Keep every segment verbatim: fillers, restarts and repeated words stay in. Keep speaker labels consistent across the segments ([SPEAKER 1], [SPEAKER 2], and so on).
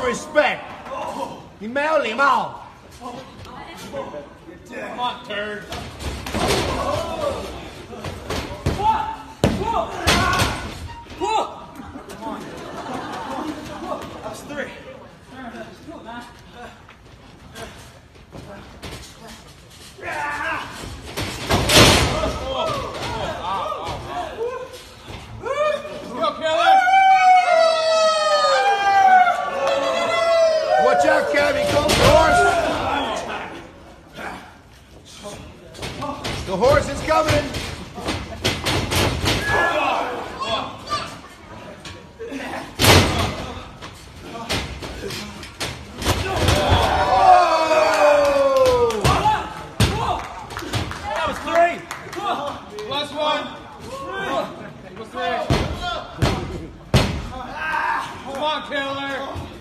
[SPEAKER 1] respect. 你没有礼貌。
[SPEAKER 2] Come on, turd.
[SPEAKER 3] That's three.
[SPEAKER 2] Go, Killer!
[SPEAKER 1] Watch out, Kevin. He comes the horse. The horse is coming.
[SPEAKER 3] That was three.
[SPEAKER 2] Last one. What's three? Come on, Killer.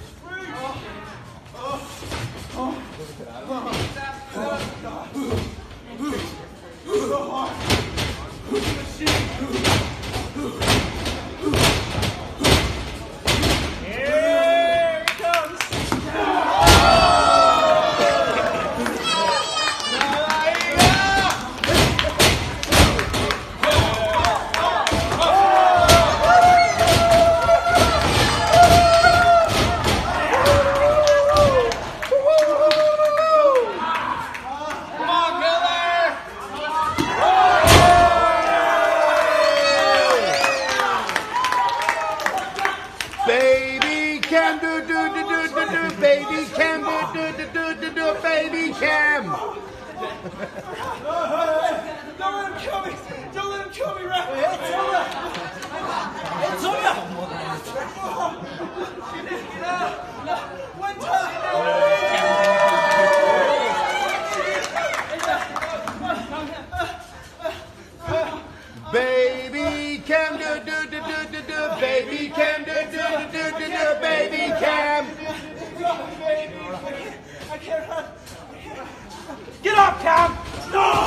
[SPEAKER 3] Here it comes.
[SPEAKER 1] Baby Cam, do do do do do do. Baby Cam, do do do do do do. Baby Cam.
[SPEAKER 3] Don't let him kill me. Don't let him kill me, Ref. It's over. It's over. One time.
[SPEAKER 1] Baby Cam, do do do do do do. Baby Cam, do do do do do do. Baby Cam.
[SPEAKER 3] I can't run. Get up, Cam. No.